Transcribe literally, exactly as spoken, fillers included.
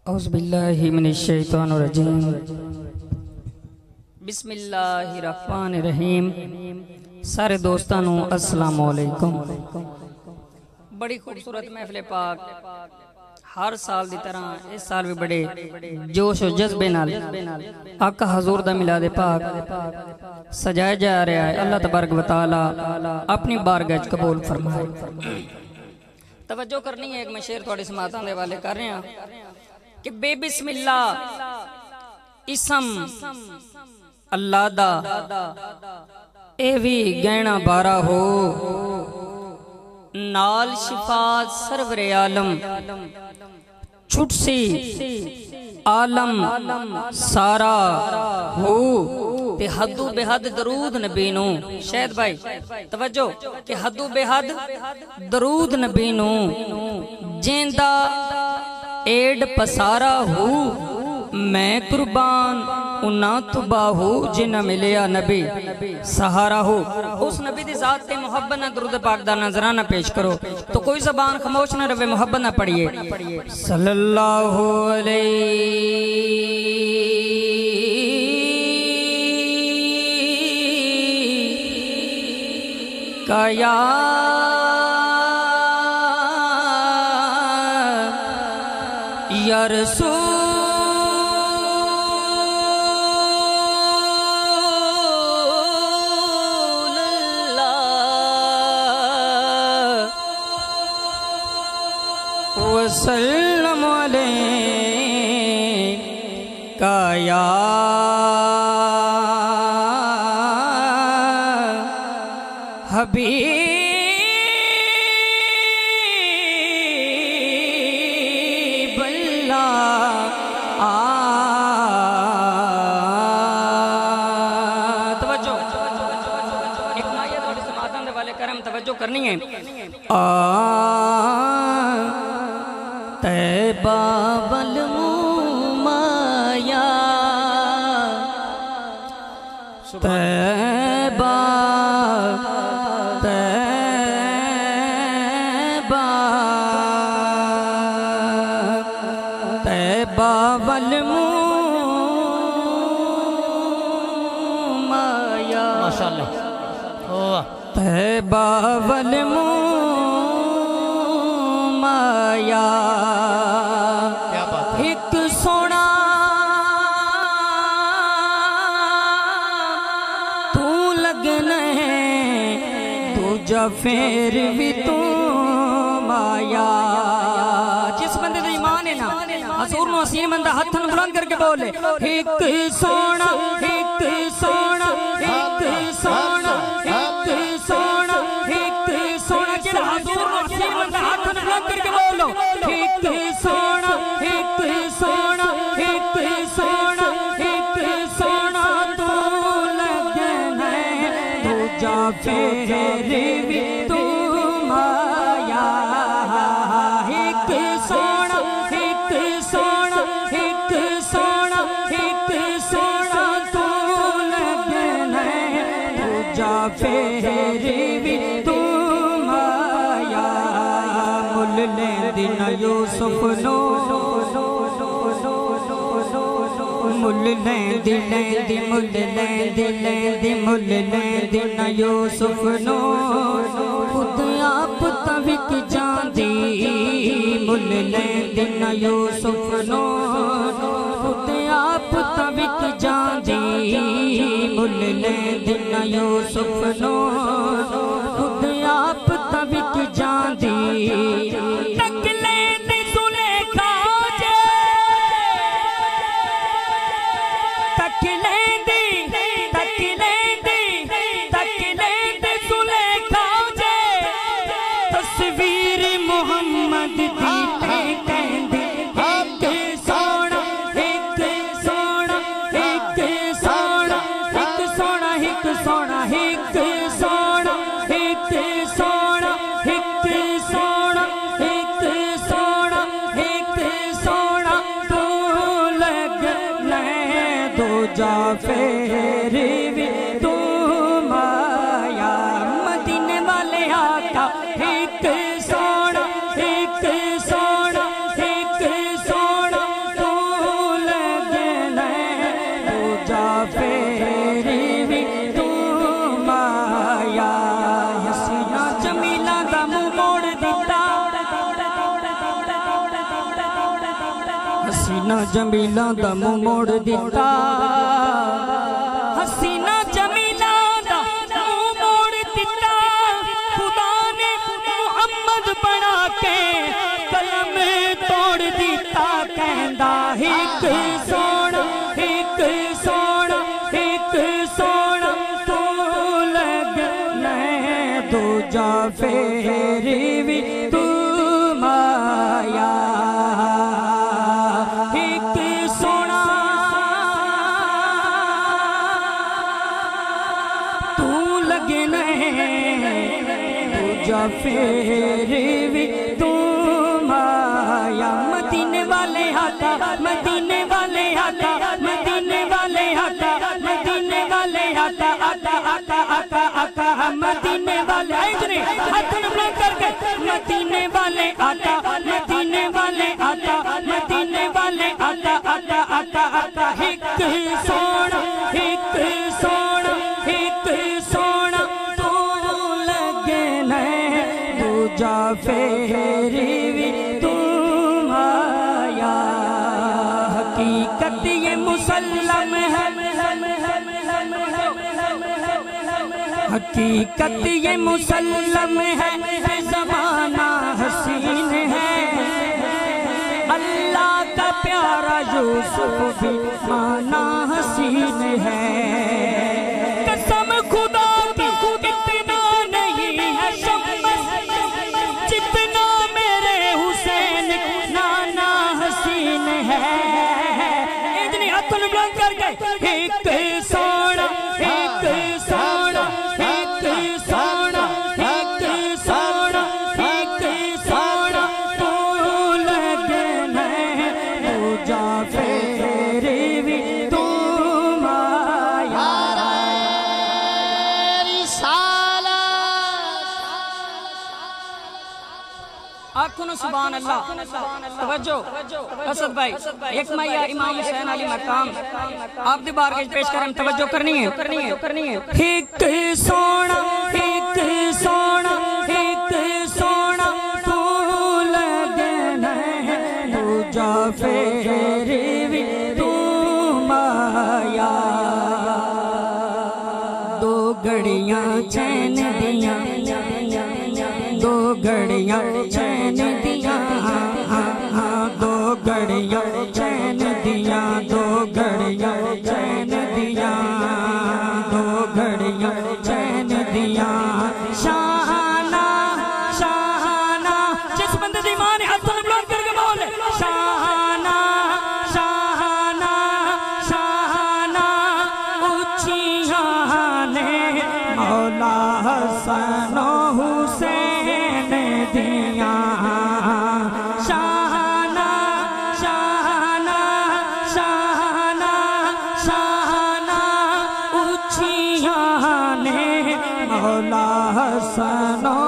اعوذ باللہ من الشیطان الرجیم بسم اللہ الرحمن الرحیم۔ سارے دوستانوں السلام علیکم۔ بڑی خوبصورت محفل پاک ہر سال دی طرح اس سال بھی بڑے جوش و جذبے نال آقا حضور دا میلاد پاک سجایا جا رہا ہے۔ اللہ تبارک و تعالی اپنی بارگاہ وچ قبول فرمائے۔ توجہ کرنی ہے، ایک میں شعر تھوڑی سماعتاں دے والے کر رہے ہیں کہ بے بسم اللہ اسم اللہ دا اے وی گہنا بارا ہو، نال شفاعت سرور عالم چھٹ سی عالم سارا ہو، تے حدو بے حد درود نبی نو۔ شاید بھائی توجہ کہ حدو بے حد درود نبی نو جیندہ ایڈ پسارا ہو، میں قربان انہا تبا ہو جنہ ملیا نبی سہارا ہو۔ اس نبی دی ذات تے محبت نہ درود پاک دا نظرانہ پیش کرو تو کوئی زبان خاموش نہ روے، محبت نہ پڑھئے۔ صلی اللہ علیہ کا یا یا رسول اللہ وسلم علیہ کا یا حبیب کرنی ہے۔ طیبہ والمومایا طیبہ طیبہ طیبہ والمومایا ماشاءاللہ طیبہ والمومایا ایک سونا تو لگنا ہے دوجہ پھر بھی تو مایا۔ جس بندے دا ایمان ہے نا حضور نو حسین بندہ ہتھن بلند کر کے بولے ایک سونا ایک سونا ایک سونا ایک سونا ایک سونا ایک سونا ایک سونا تو لگنا ہے دوجہ پھر بھی تو مایا۔ ایک سونا ایک سونا ایک سونا ایک سونا تو لگنا ہے دوجہ پھر بھی تو مایا۔ مل لیں دن یوسف نو مل لیں دن دی مل لیں دن دی مل لیں دن یوسف نو خود آپ توک جان دی مل لیں دن یوسف نو خود آپ توک جان دی مل لیں دن یوسف نو خود آپ توک جان دی۔ پھر بھی تو مایا مدینے والے آقا ایک سونا ایک سونا ایک سونا تو حسینہ جمیلہ دا منہ موڑ دیتا حسینہ جمیلہ دا منہ موڑ دیتا خدا نے محمد بنا کے قلم توڑ دیتا کہندا ایک سونا ایک سونا ایک سونا تو لگنا دوجا فیری بھی تو مایا ایک سونا تو لگنا دوجا فیری بھی تو مایا مدینے والے آقا مدینے والے آقا مدینے والے آقا مدینے والے آقا آقا آقا آقا آقا مدینے والے اجنے ہاتھن بلند کر کے مدینے والے آقا مدینے والے آقا مدینے والے آقا آقا آقا آقا ایک سونا ایک سونا ایک سونا تو لگنا دوجا فیری بھی تم آیا حقیقت یہ مسلم ہے حقیقت یہ مسلم ہے زمانہ حسین ہے اللہ کا پیارا یوسف بھی مانا حسین ہے قسم خدا کی اتنا نہیں ہے شمس جتنا میرے حسین نانا حسین ہے اتنی ہاتھوں بلند کر کے ایک سونا ایک سونا ایک سونا ایک سونا ایک سونا تو لگنا دوجا فیری بھی تم آیا آنکھوں سبحان اللہ توجہ اسد بھائی ایک مائیہ امام حسین علی مقام آپ دی بارگاہ پیش کریں توجہ کرنی ہے ایک سونا ایک سونا ایک سونا تو لگنا دوجا فیری بھی تم آیا دو گھڑیاں چین دیاں دو گھڑیاں چین دیاں دو گھڑیاں چین دیاں دو گھڑیاں چین دیاں دو گھڑیاں چین دیاں شاہانہ شاہانہ جس بندے دی ماں نے ہاتھوں بلند کر کے بولے شاہانہ شاہانہ شاہانہ اونچیاں نے مولا حسن و حسین دیاں شاہانہ شاہانہ شاہانہ شاہانہ اونچیاں نے مولا حسن و